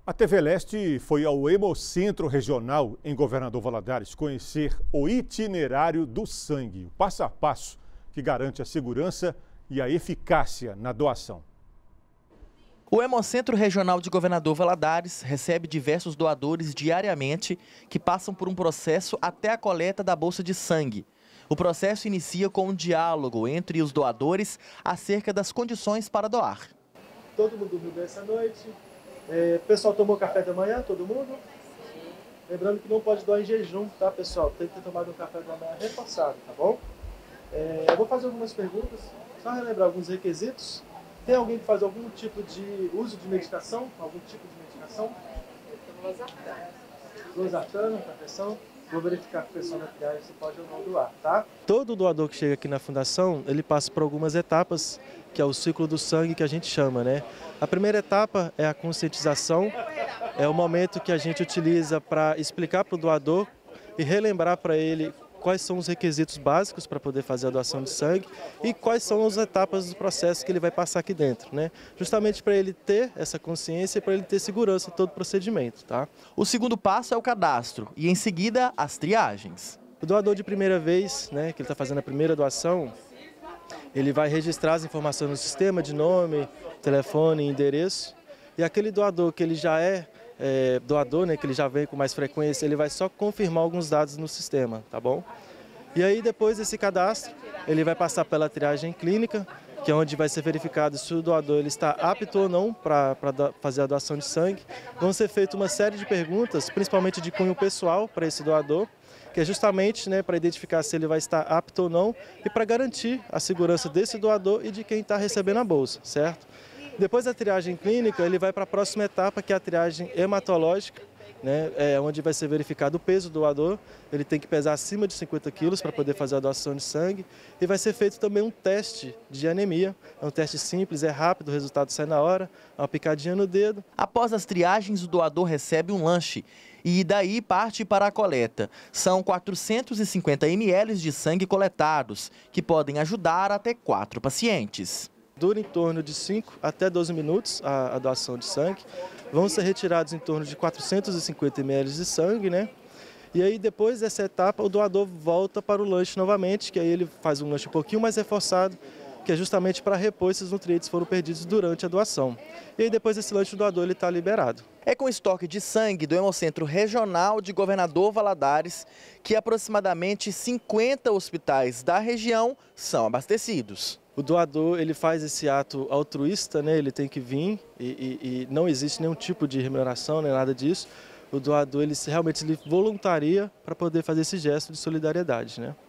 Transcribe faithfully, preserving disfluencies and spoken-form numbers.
A T V Leste foi ao Hemocentro Regional em Governador Valadares conhecer o itinerário do sangue, o passo a passo que garante a segurança e a eficácia na doação. O Hemocentro Regional de Governador Valadares recebe diversos doadores diariamente que passam por um processo até a coleta da bolsa de sangue. O processo inicia com um diálogo entre os doadores acerca das condições para doar. Todo mundo dormiu bem essa noite. É, o pessoal tomou café da manhã, todo mundo? Lembrando que não pode doar em jejum, tá, pessoal? Tem que ter tomado um café da manhã reforçado, tá bom? É, eu vou fazer algumas perguntas, só relembrar alguns requisitos. Tem alguém que faz algum tipo de uso de medicação? Algum tipo de medicação? Losartano, para pressão. Vou verificar a pressão na triagem, se pode ou não doar, tá? Todo doador que chega aqui na Fundação, ele passa por algumas etapas, que é o ciclo do sangue que a gente chama, né? A primeira etapa é a conscientização, é o momento que a gente utiliza para explicar para o doador e relembrar para ele quais são os requisitos básicos para poder fazer a doação de sangue e quais são as etapas do processo que ele vai passar aqui dentro, né? Justamente para ele ter essa consciência e para ele ter segurança em todo o procedimento, tá? O segundo passo é o cadastro e, em seguida, as triagens. O doador de primeira vez, né, que ele está fazendo a primeira doação, ele vai registrar as informações no sistema de nome, telefone, endereço, e aquele doador que ele já é É, doador, né, que ele já vem com mais frequência, ele vai só confirmar alguns dados no sistema, tá bom? E aí depois desse cadastro, ele vai passar pela triagem clínica, que é onde vai ser verificado se o doador ele está apto ou não para fazer a doação de sangue. Vão ser feitas uma série de perguntas, principalmente de cunho pessoal para esse doador, que é justamente, né, para identificar se ele vai estar apto ou não e para garantir a segurança desse doador e de quem está recebendo a bolsa, certo? Depois da triagem clínica, ele vai para a próxima etapa, que é a triagem hematológica, né, é onde vai ser verificado o peso do doador. Ele tem que pesar acima de cinquenta quilos para poder fazer a doação de sangue. E vai ser feito também um teste de anemia. É um teste simples, é rápido, o resultado sai na hora, é uma picadinha no dedo. Após as triagens, o doador recebe um lanche e daí parte para a coleta. São quatrocentos e cinquenta mililitros de sangue coletados, que podem ajudar até quatro pacientes. Dura em torno de cinco até doze minutos a, a doação de sangue. Vão ser retirados em torno de quatrocentos e cinquenta mililitros de sangue, né? E aí depois dessa etapa o doador volta para o lanche novamente, que aí ele faz um lanche um pouquinho mais reforçado, que é justamente para repor esses nutrientes que foram perdidos durante a doação. E aí depois desse lanche o doador ele está liberado. É com estoque de sangue do Hemocentro Regional de Governador Valadares que aproximadamente cinquenta hospitais da região são abastecidos. O doador ele faz esse ato altruísta, né? Ele tem que vir e, e, e não existe nenhum tipo de remuneração, nem nada disso. O doador ele realmente ele voluntaria para poder fazer esse gesto de solidariedade, né?